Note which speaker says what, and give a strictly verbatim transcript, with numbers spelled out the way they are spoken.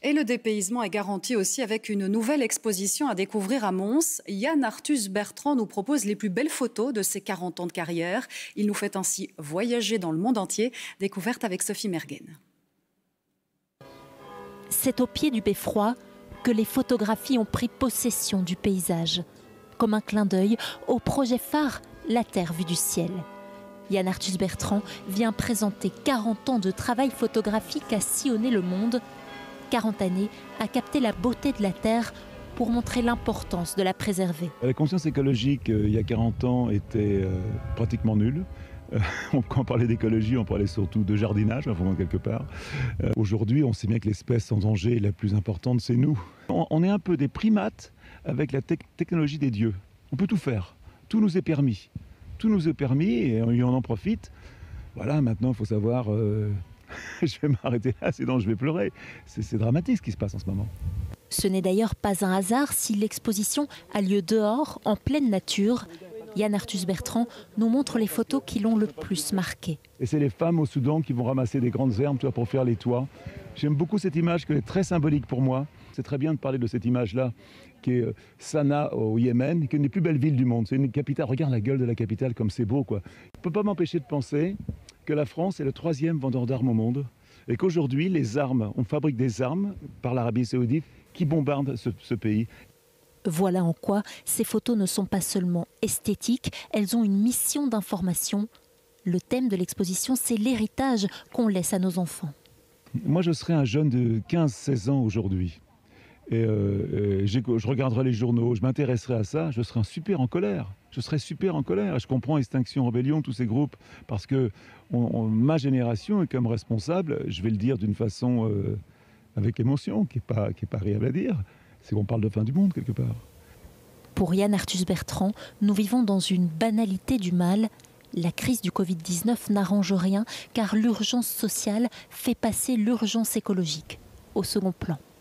Speaker 1: Et le dépaysement est garanti aussi avec une nouvelle exposition à découvrir à Mons. Yann Arthus Bertrand nous propose les plus belles photos de ses quarante ans de carrière. Il nous fait ainsi voyager dans le monde entier. Découverte avec Sophie Mergen.
Speaker 2: C'est au pied du beffroi que les photographies ont pris possession du paysage. Comme un clin d'œil au projet phare La Terre vue du ciel. Yann Arthus Bertrand vient présenter quarante ans de travail photographique à sillonner le monde. quarante années à capter la beauté de la Terre pour montrer l'importance de la préserver.
Speaker 3: La conscience écologique, euh, il y a quarante ans, était euh, pratiquement nulle. Euh, quand on parlait d'écologie, on parlait surtout de jardinage, enfin, quelque part. Euh, Aujourd'hui, on sait bien que l'espèce en danger la plus importante, c'est nous. On, on est un peu des primates avec la te technologie des dieux. On peut tout faire. Tout nous est permis. Tout nous est permis et on en profite. Voilà, maintenant, il faut savoir... Euh, je vais m'arrêter là, sinon je vais pleurer. C'est dramatique ce qui se passe en ce moment.
Speaker 2: Ce n'est d'ailleurs pas un hasard si l'exposition a lieu dehors, en pleine nature. Yann Arthus Bertrand nous montre les photos qui l'ont le plus marqué.
Speaker 3: Et c'est les femmes au Soudan qui vont ramasser des grandes herbes tu vois, pour faire les toits. J'aime beaucoup cette image qui est très symbolique pour moi. C'est très bien de parler de cette image-là, qui est Sanaa au Yémen, qui est une des plus belles villes du monde. C'est une capitale, regarde la gueule de la capitale comme c'est beau, quoi. Je ne peux pas m'empêcher de penser que la France est le troisième vendeur d'armes au monde et qu'aujourd'hui, les armes, on fabrique des armes par l'Arabie Saoudite qui bombardent ce, ce pays.
Speaker 2: Voilà en quoi ces photos ne sont pas seulement esthétiques, elles ont une mission d'information. Le thème de l'exposition, c'est l'héritage qu'on laisse à nos enfants.
Speaker 3: Moi, je serais un jeune de quinze seize ans aujourd'hui. Et euh, je regarderai les journaux, je m'intéresserai à ça, je serai un super en colère. Je serais super en colère. Je comprends Extinction Rebellion, tous ces groupes, parce que on, on, ma génération est comme responsable, je vais le dire d'une façon euh, avec émotion, qui n'est pas, qui est pas agréable à dire, c'est qu'on parle de fin du monde quelque part.
Speaker 2: Pour Yann Arthus Bertrand, nous vivons dans une banalité du mal. La crise du Covid dix-neuf n'arrange rien, car l'urgence sociale fait passer l'urgence écologique au second plan.